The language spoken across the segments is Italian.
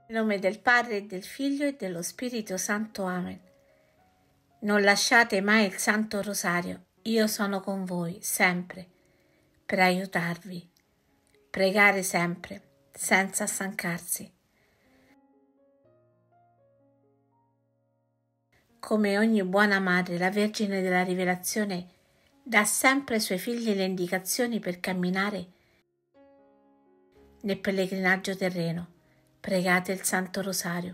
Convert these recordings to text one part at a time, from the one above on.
Nel nome del Padre, e del Figlio, e dello Spirito Santo. Amen. Non lasciate mai il Santo Rosario, io sono con voi, sempre, per aiutarvi. Pregare sempre, senza stancarsi. Come ogni buona madre, la Vergine della Rivelazione dà sempre ai suoi figli le indicazioni per camminare nel pellegrinaggio terreno. Pregate il Santo Rosario.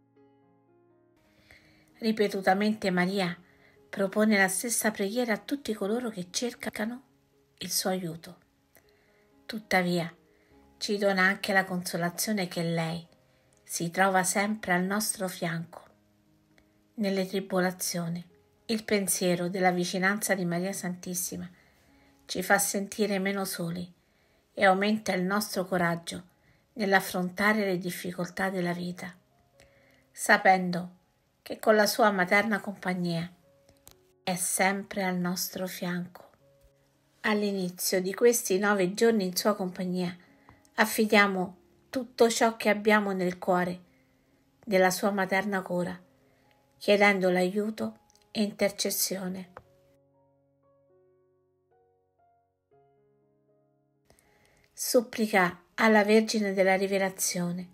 Ripetutamente Maria propone la stessa preghiera a tutti coloro che cercano il suo aiuto. Tuttavia, ci dona anche la consolazione che lei si trova sempre al nostro fianco. Nelle tribolazioni, il pensiero della vicinanza di Maria Santissima ci fa sentire meno soli e aumenta il nostro coraggio nell'affrontare le difficoltà della vita, sapendo che con la sua materna compagnia è sempre al nostro fianco. All'inizio di questi 9 giorni in sua compagnia affidiamo tutto ciò che abbiamo nel cuore della sua materna cura, chiedendo l'aiuto e intercessione. Supplica alla Vergine della Rivelazione.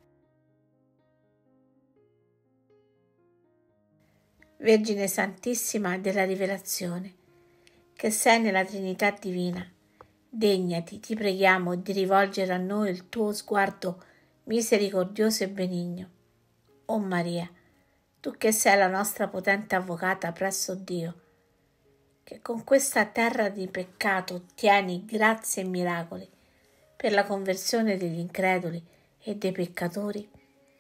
Vergine Santissima della Rivelazione, che sei nella Trinità Divina, degnati, ti preghiamo, di rivolgere a noi il tuo sguardo misericordioso e benigno. O Maria, tu che sei la nostra potente avvocata presso Dio, che con questa terra di peccato ottieni grazie e miracoli per la conversione degli increduli e dei peccatori,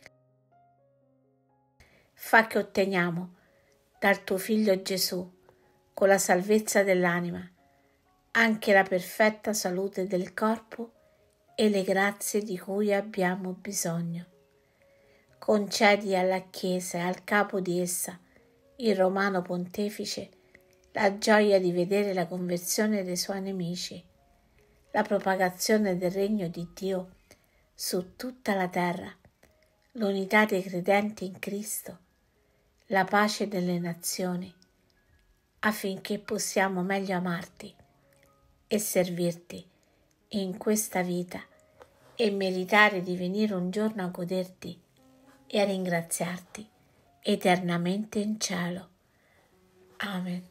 fa che otteniamo dal tuo Figlio Gesù, con la salvezza dell'anima, anche la perfetta salute del corpo e le grazie di cui abbiamo bisogno. Concedi alla Chiesa e al capo di essa, il Romano Pontefice, la gioia di vedere la conversione dei suoi nemici, la propagazione del regno di Dio su tutta la terra, l'unità dei credenti in Cristo, la pace delle nazioni, affinché possiamo meglio amarti e servirti in questa vita e meritare di venire un giorno a goderti e a ringraziarti eternamente in cielo. Amen.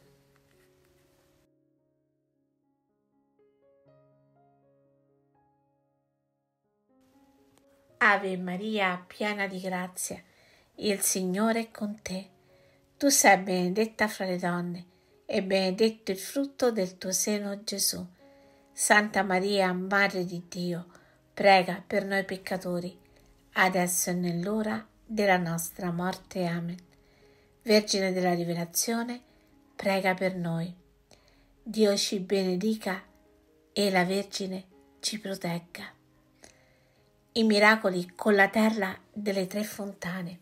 Ave Maria, piena di grazia, il Signore è con te. Tu sei benedetta fra le donne e benedetto il frutto del tuo seno, Gesù. Santa Maria, Madre di Dio, prega per noi peccatori, adesso e nell'ora della nostra morte. Amen. Vergine della Rivelazione, prega per noi. Dio ci benedica e la Vergine ci protegga. I miracoli con la terra delle 3 fontane.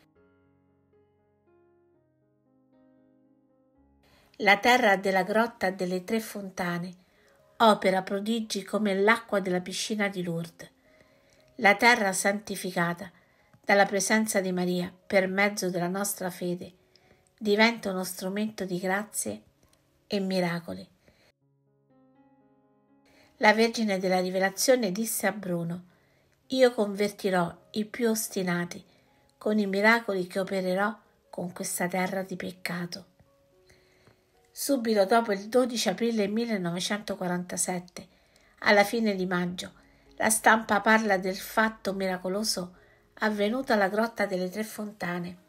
La terra della grotta delle 3 fontane opera prodigi come l'acqua della piscina di Lourdes. La terra santificata dalla presenza di Maria per mezzo della nostra fede diventa uno strumento di grazie e miracoli. La Vergine della Rivelazione disse a Bruno: io convertirò i più ostinati con i miracoli che opererò con questa terra di peccato. Subito dopo il 12 aprile 1947, alla fine di maggio, la stampa parla del fatto miracoloso avvenuto alla grotta delle 3 fontane.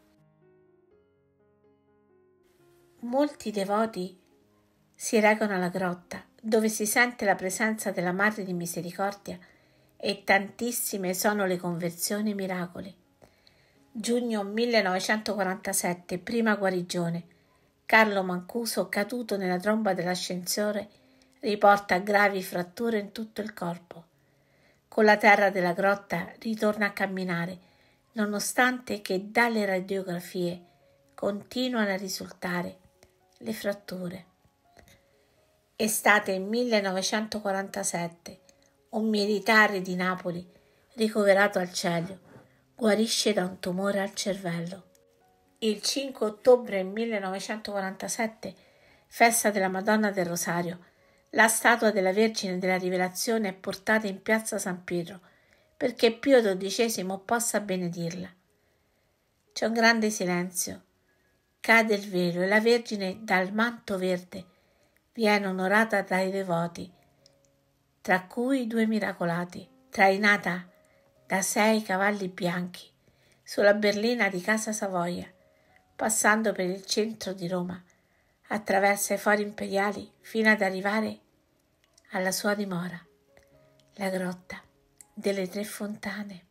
Molti devoti si recano alla grotta, dove si sente la presenza della Madre di Misericordia, e tantissime sono le conversioni e miracoli. Giugno 1947, prima guarigione. Carlo Mancuso, caduto nella tromba dell'ascensore, riporta gravi fratture in tutto il corpo. Con la terra della grotta ritorna a camminare, nonostante che dalle radiografie continuano a risultare le fratture. Estate 1947. Un militare di Napoli, ricoverato al Celio, guarisce da un tumore al cervello. Il 5 ottobre 1947, festa della Madonna del Rosario, la statua della Vergine della Rivelazione è portata in piazza San Pietro perché Pio XII possa benedirla. C'è un grande silenzio. Cade il velo e la Vergine dal manto verde viene onorata dai devoti, tra cui 2 miracolati, trainata da 6 cavalli bianchi sulla berlina di Casa Savoia, passando per il centro di Roma, attraverso i fori imperiali fino ad arrivare alla sua dimora, la grotta delle 3 fontane.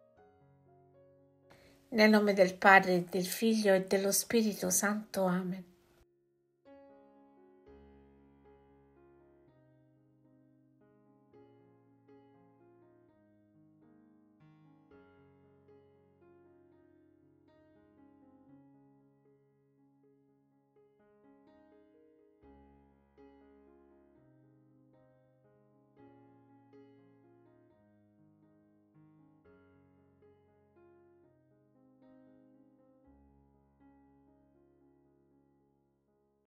Nel nome del Padre, del Figlio e dello Spirito Santo. Amen.